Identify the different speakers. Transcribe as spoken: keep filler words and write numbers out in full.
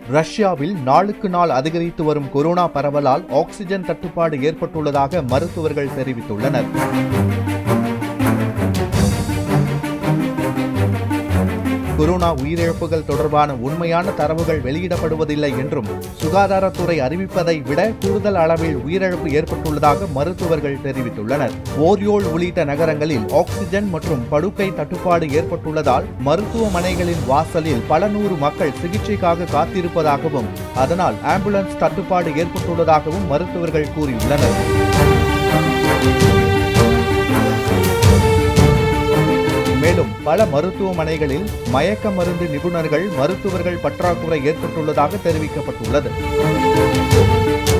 Speaker 1: ரஷ்யாவில் நாளுக்கு நாள் அதிகரித்து வரும் கொரோனா பரவலால் ஆக்ஸிஜன் தட்டுப்பாடு ஏற்பட்டுள்ளதாக மருத்துவர்கள் தெரிவித்துள்ளனர். கொரோனா உயிரிழப்புகள் தொடர்பான உண்மையான தரவுகள் வெளியிடப்படுவதில்லை என்றும் சுகாதாரத்துறை அறிவிப்பதை விட கூடுதல் அளவில் உயிரிழப்பு ஏற்பட்டுள்ளதாக மருத்துவர்கள் தெரிவித்துள்ளனர். ஓரியோல் உள்ளிட்ட நகரங்களில் ஆக்ஸிஜன் மற்றும் படுக்கை தட்டுப்பாடு ஏற்பட்டுள்ளதால் மருத்துவமனைகளின் வாசலில் பல நூறு மக்கள் சிகிச்சைக்காக காத்திருப்பதாகவும் அதனால் ஆம்புலன்ஸ் தட்டுப்பாடு ஏற்பட்டுள்ளதாகவும் மருத்துவர்கள் கூறியுள்ளனர். மேலும் பல மருத்துவமனைகளில் மயக்க மருந்து நிபுணர்கள் மருத்துவர்கள் பற்றாக்குறை ஏற்பட்டுள்ளதாக தெரிவிக்கப்பட்டுள்ளது.